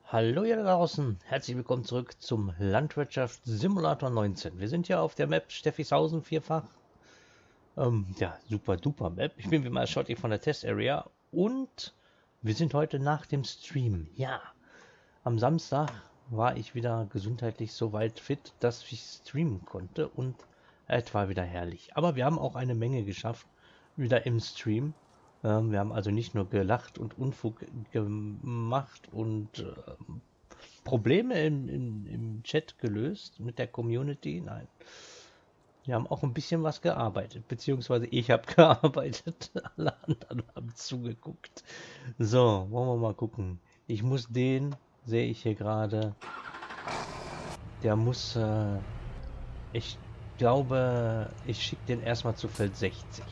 Hallo ihr da draußen, herzlich willkommen zurück zum Landwirtschaftssimulator 19. Wir sind ja auf der Map Steffishausen vierfach. Ja, super duper Map. Ich bin wie mal Shotty von der Test Area und wir sind heute nach dem Stream. Ja, am Samstag war ich wieder gesundheitlich so weit fit, dass ich streamen konnte und es war wieder herrlich. Aber wir haben auch eine Menge geschafft, wieder im Stream. Wir haben also nicht nur gelacht und Unfug gemacht und Probleme im Chat gelöst mit der Community. Nein, wir haben auch ein bisschen was gearbeitet, beziehungsweise ich habe gearbeitet, alle anderen haben zugeguckt. So, wollen wir mal gucken. Ich muss den, sehe ich hier gerade, der muss, ich glaube, ich schicke den erstmal zu Feld 60.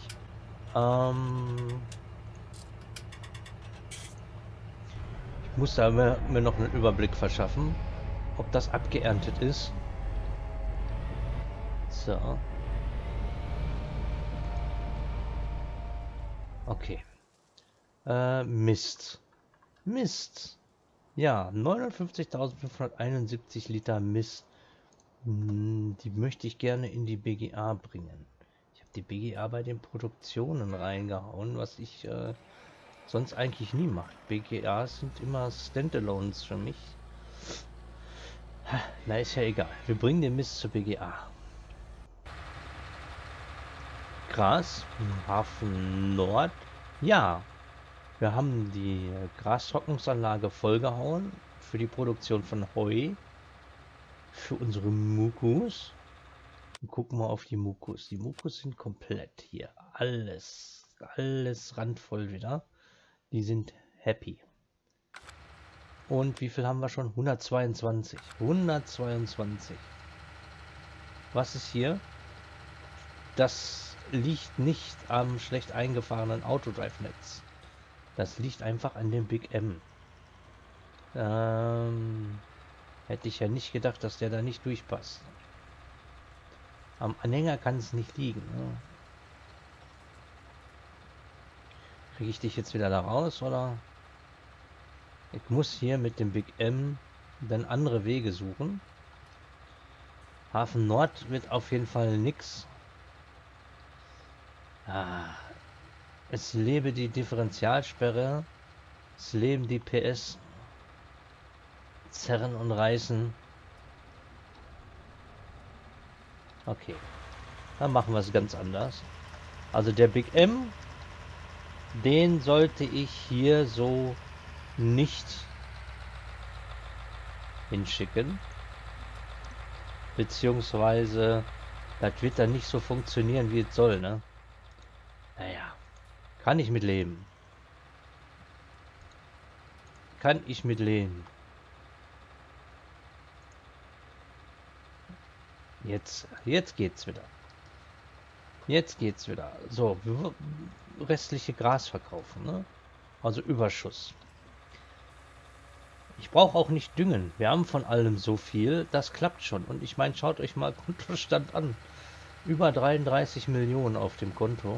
Ich muss da mir noch einen Überblick verschaffen, ob das abgeerntet ist. So. Okay. Mist. Mist. Ja, 59.571 Liter Mist. Die möchte ich gerne in die BGA bringen. Ich habe die BGA bei den Produktionen reingehauen, was ich sonst eigentlich nie mache. BGAs sind immer Standalones für mich. Na, ist ja egal. Wir bringen den Mist zur BGA. Gras, Hafen Nord. Ja, wir haben die Grastrocknungsanlage vollgehauen für die Produktion von Heu, für unsere Mukus. Und gucken wir auf die Mukus. Die Mukus sind komplett hier. Alles randvoll wieder. Die sind happy. Und wie viel haben wir schon? 122. 122. Was ist hier? Das liegt nicht am schlecht eingefahrenen Autodrive-Netz. Das liegt einfach an dem Big M. Hätte ich ja nicht gedacht, dass der da nicht durchpasst. Am Anhänger kann es nicht liegen. Ne? Kriege ich dich jetzt wieder da raus, oder? Ich muss hier mit dem Big M dann andere Wege suchen. Hafen Nord wird auf jeden Fall nix. Es lebe die Differentialsperre. Es leben die PS. Zerren und reißen. Okay. Dann machen wir es ganz anders. Also der Big M, den sollte ich hier so nicht hinschicken. Beziehungsweise, das wird dann nicht so funktionieren, wie es soll, ne? Naja, kann ich mitleben. Kann ich mitleben. Jetzt geht's wieder. Jetzt geht's wieder. So, restliche Gras verkaufen, ne? Also Überschuss. Ich brauche auch nicht düngen. Wir haben von allem so viel, das klappt schon. Und ich meine, schaut euch mal Kontostand an. Über 33 Millionen auf dem Konto.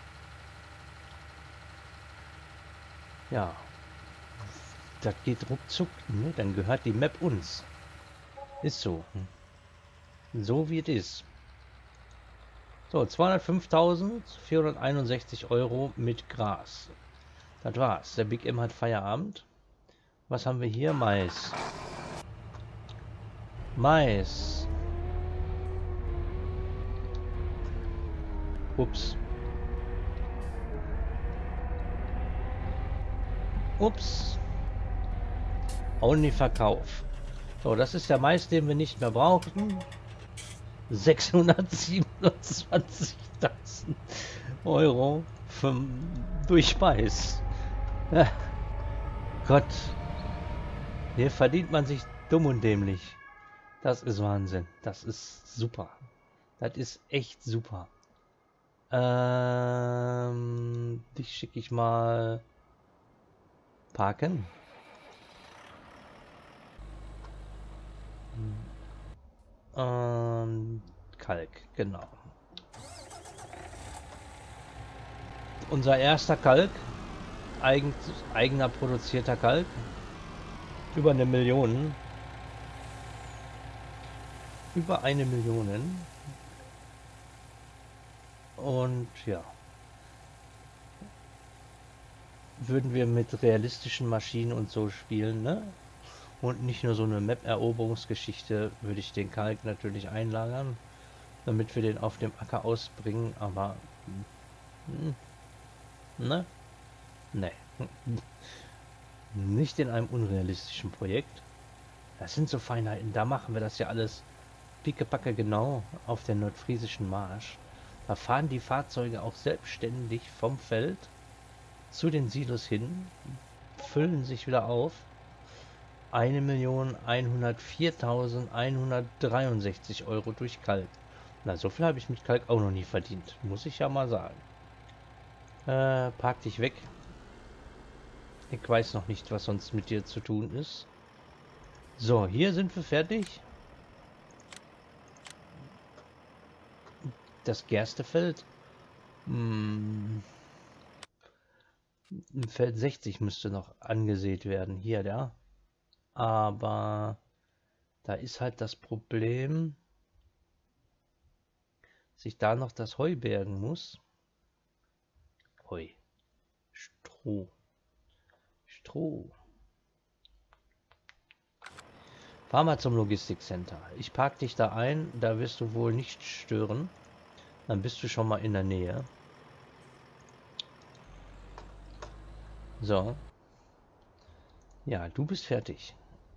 Ja. Das geht ruckzuck, ne? Dann gehört die Map uns. Ist so. So wie es ist. So, 205.461 Euro mit Gras. Das war's. Der Big M hat Feierabend. Was haben wir hier? Mais. Mais. Ups. Ups. Only Verkauf. So, das ist der Mais, den wir nicht mehr brauchen. 627.000 Euro durch Mais. Ja. Gott. Hier verdient man sich dumm und dämlich. Das ist Wahnsinn. Das ist super. Das ist echt super. Dich schicke ich mal parken. Kalk, genau. Unser erster Kalk. Eigener produzierter Kalk. Über eine Million. Über 1 Million. Und ja, würden wir mit realistischen Maschinen und so spielen, ne? Und nicht nur so eine Map-Eroberungsgeschichte, würde ich den Kalk natürlich einlagern, damit wir den auf dem Acker ausbringen, aber ne? Ne. Nicht in einem unrealistischen Projekt. Das sind so Feinheiten, da machen wir das ja alles pickepacke genau auf der nordfriesischen Marsch. Da fahren die Fahrzeuge auch selbstständig vom Feld zu den Silos hin, füllen sich wieder auf. 1.104.163 € durch Kalk. Na, so viel habe ich mit Kalk auch noch nie verdient, muss ich ja mal sagen. Park dich weg. Ich weiß noch nicht, was sonst mit dir zu tun ist. So, hier sind wir fertig. Das Gerstefeld. Feld 60 müsste noch angesät werden. Hier, da. Aber da ist halt das Problem, dass ich da noch das Heu bergen muss. Heu. Stroh. Stroh. Fahr mal zum Logistikcenter. Ich park dich da ein, da wirst du wohl nicht stören. Dann bist du schon mal in der Nähe. So. Ja, du bist fertig.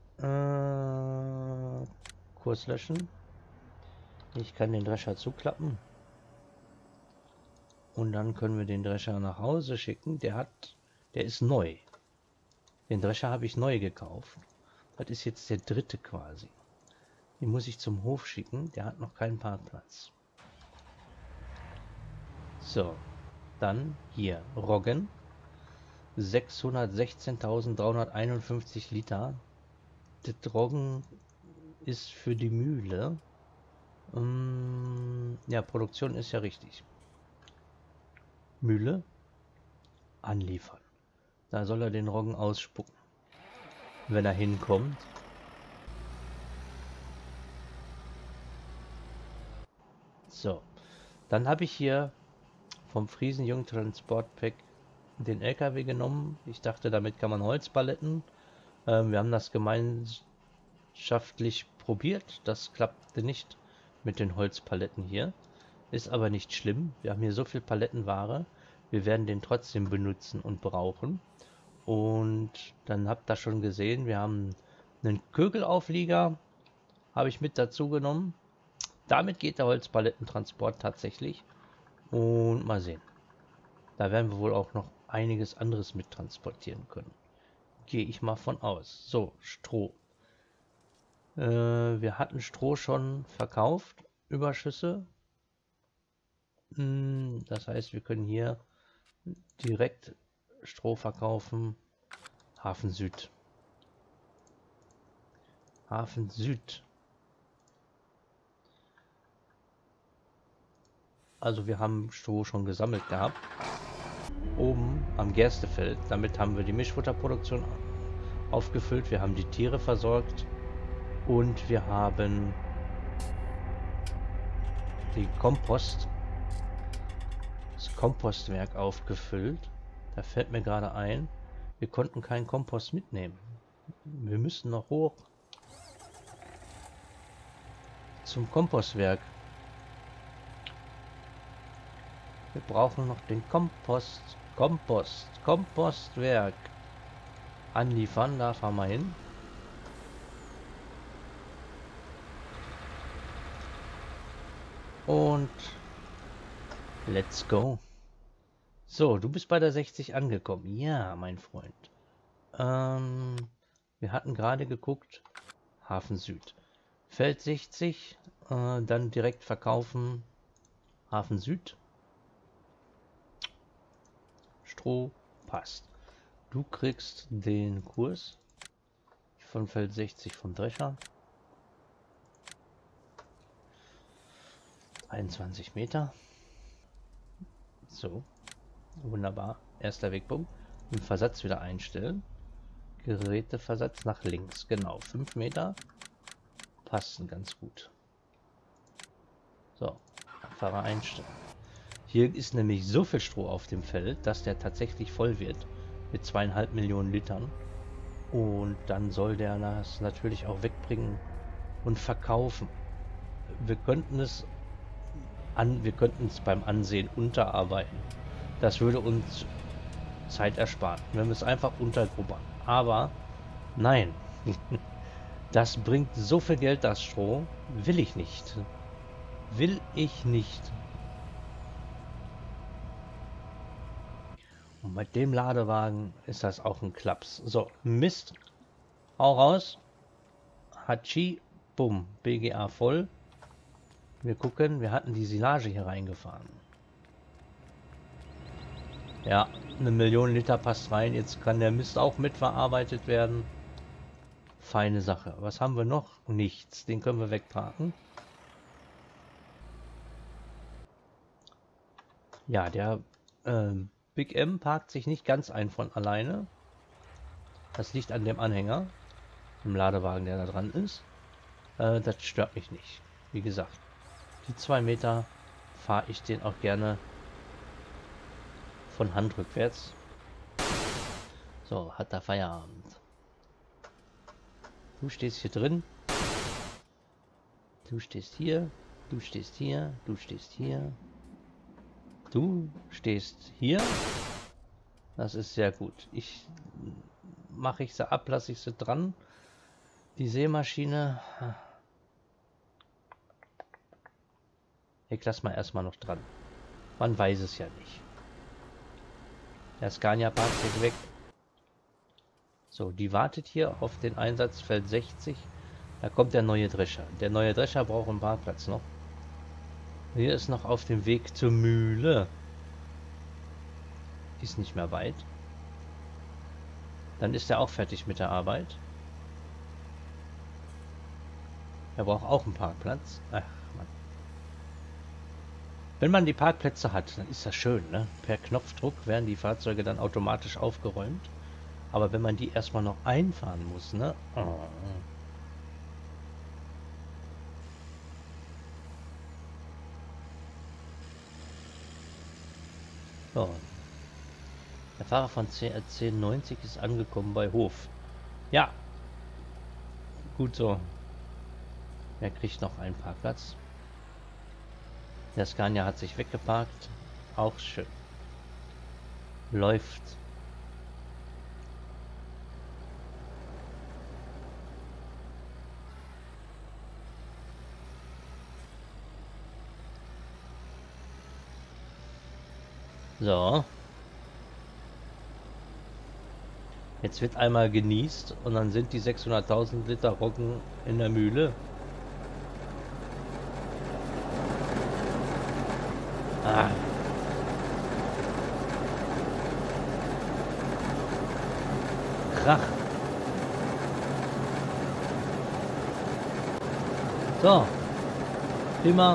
Kurs löschen. Ich kann den Drescher zuklappen. Und dann können wir den Drescher nach Hause schicken. Der ist neu. Den Drescher habe ich neu gekauft. Das ist jetzt der dritte quasi. Den muss ich zum Hof schicken. Der hat noch keinen Parkplatz. So. Dann hier. Roggen. 616.351 Liter. Das Roggen ist für die Mühle. Ja, Produktion ist ja richtig. Mühle. Anliefern. Da soll er den Roggen ausspucken. Wenn er hinkommt. So. Dann habe ich hier vom Friesenjung Transportpack den LKW genommen. Ich dachte, damit kann man Holzpaletten. Wir haben das gemeinschaftlich probiert. Das klappte nicht mit den Holzpaletten hier. Ist aber nicht schlimm. Wir haben hier so viel Palettenware. Wir werden den trotzdem benutzen und brauchen. Und dann habt ihr schon gesehen, wir haben einen Kögelauflieger. Habe ich mit dazu genommen. Damit geht der Holzpalettentransport tatsächlich. Und mal sehen. Da werden wir wohl auch noch einiges anderes mit transportieren können. Gehe ich mal von aus. So, Stroh. Wir hatten Stroh schon verkauft. Überschüsse. Das heißt, wir können hier direkt Stroh verkaufen. Hafen Süd. Hafen Süd. Also wir haben Stroh schon gesammelt gehabt. Oben am Gerstefeld. Damit haben wir die Mischfutterproduktion aufgefüllt. Wir haben die Tiere versorgt. Und wir haben den Kompost. Das Kompostwerk aufgefüllt. Da fällt mir gerade ein, wir konnten keinen Kompost mitnehmen. Wir müssen noch hoch zum Kompostwerk. Wir brauchen noch den Kompostwerk. Anliefern, da fahren wir hin. Und let's go. So, du bist bei der 60 angekommen. Ja, mein Freund. Wir hatten gerade geguckt, Hafen Süd. Feld 60, dann direkt verkaufen, Hafen Süd. Stroh passt. Du kriegst den Kurs von Feld 60 vom Drescher. 21 Meter. So, wunderbar. Erster Wegpunkt. Den Versatz wieder einstellen. Geräteversatz nach links. Genau, 5 Meter. Passen ganz gut. So, Fahrer einstellen. Hier ist nämlich so viel Stroh auf dem Feld, dass der tatsächlich voll wird. Mit 2,5 Millionen Litern. Und dann soll der das natürlich auch wegbringen und verkaufen. Wir könnten es beim Ansehen unterarbeiten. Das würde uns Zeit ersparen, wenn wir es einfach untergrubbern. Aber nein, das bringt so viel Geld, das Stroh. Will ich nicht. Will ich nicht. Und mit dem Ladewagen ist das auch ein Klaps. So, Mist. Hau raus. Hatschi. Bumm. BGA voll. Wir gucken, wir hatten die Silage hier reingefahren. Ja, 1 Million Liter passt rein. Jetzt kann der Mist auch mitverarbeitet werden. Feine Sache. Was haben wir noch? Nichts. Den können wir wegparken. Ja, der Big M parkt sich nicht ganz ein von alleine. Das liegt an dem Anhänger. Im Ladewagen, der da dran ist. Das stört mich nicht. Wie gesagt, die 2 Meter fahre ich den auch gerne von Hand rückwärts. So, hat er Feierabend. Du stehst hier drin. Du stehst hier. Du stehst hier. Du stehst hier. Du stehst hier. Das ist sehr gut. Mache ich sie ab, lasse ich sie dran. Die Sämaschine. Ich lasse mal erstmal noch dran. Man weiß es ja nicht. Der Scania parkt sich weg. So, die wartet hier auf den Einsatzfeld 60. Da kommt der neue Drescher. Der neue Drescher braucht einen Parkplatz noch. Hier ist noch auf dem Weg zur Mühle. Ist nicht mehr weit. Dann ist er auch fertig mit der Arbeit. Er braucht auch einen Parkplatz. Ach, Mann. Wenn man die Parkplätze hat, dann ist das schön, ne? Per Knopfdruck werden die Fahrzeuge dann automatisch aufgeräumt. Aber wenn man die erstmal noch einfahren muss, ne? Oh. So. Der Fahrer von CR1090 ist angekommen bei Hof. Ja. Gut so. Wer kriegt noch einen Parkplatz? Der Scania hat sich weggeparkt. Auch schön. Läuft. So. Jetzt wird einmal genießt und dann sind die 600.000 Liter Roggen in der Mühle. Ah. Krach. So. Immer.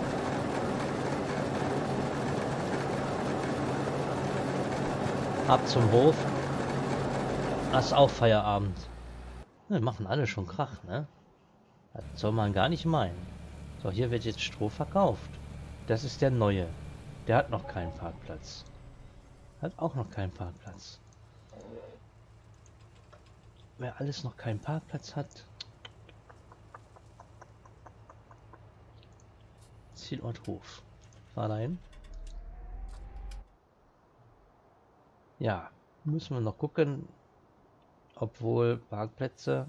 Ab zum Hof. Das ist auch Feierabend. Wir machen alle schon Krach, ne? Das soll man gar nicht meinen. So, hier wird jetzt Stroh verkauft. Das ist der neue. Der hat noch keinen Parkplatz. Hat auch noch keinen Parkplatz. Wer alles noch keinen Parkplatz hat. Zielort Hof. Fahr dahin. Ja, müssen wir noch gucken. Obwohl Parkplätze.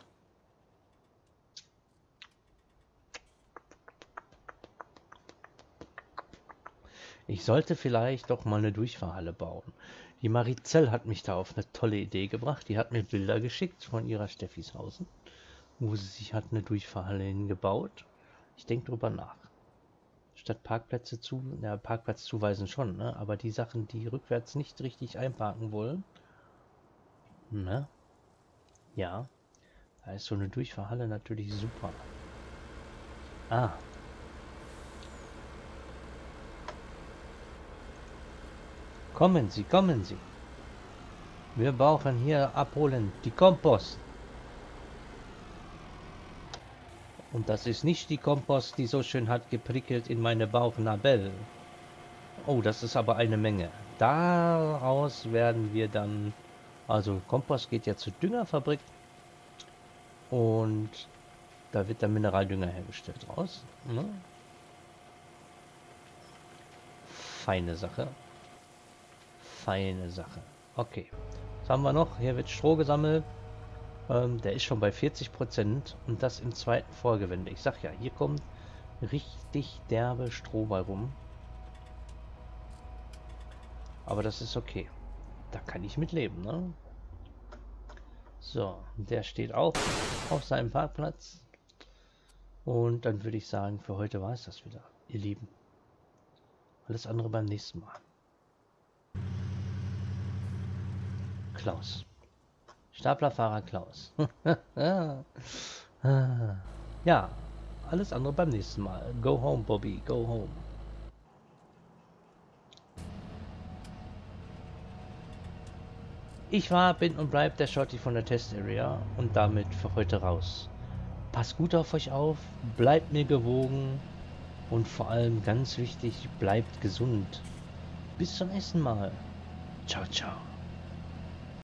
Ich sollte vielleicht doch mal eine Durchfahrhalle bauen. Die Marizell hat mich da auf eine tolle Idee gebracht. Die hat mir Bilder geschickt von ihrer Steffishausen, wo sie sich hat eine Durchfahrhalle hingebaut. Ich denke drüber nach. Statt Parkplätze Parkplatz zuweisen schon, ne? Aber die Sachen, die rückwärts nicht richtig einparken wollen, ne? Ja, da ist so eine Durchfahrhalle natürlich super. Ah. Kommen Sie, kommen Sie. Wir brauchen hier abholen die Kompost. Und das ist nicht die Kompost, die so schön hat geprickelt in meine Bauchnabel. Oh, das ist aber eine Menge. Daraus werden wir dann... Also Kompost geht ja zur Düngerfabrik. Und da wird dann Mineraldünger hergestellt raus. Ne? Feine Sache. Feine Sache. Okay. Was haben wir noch? Hier wird Stroh gesammelt. Der ist schon bei 40% und das im zweiten Vorgewende. Ich sag ja, hier kommt richtig derbe Stroh bei rum. Aber das ist okay. Da kann ich mit leben, ne? So, der steht auch auf seinem Parkplatz. Und dann würde ich sagen, für heute war es das wieder, ihr Lieben. Alles andere beim nächsten Mal. Klaus. Staplerfahrer Klaus. Ja, alles andere beim nächsten Mal. Go home, Bobby, go home. Ich war, bin und bleib der Shorty von der Test Area und damit für heute raus. Passt gut auf euch auf, bleibt mir gewogen und vor allem ganz wichtig, bleibt gesund. Bis zum nächsten Mal. Ciao, ciao.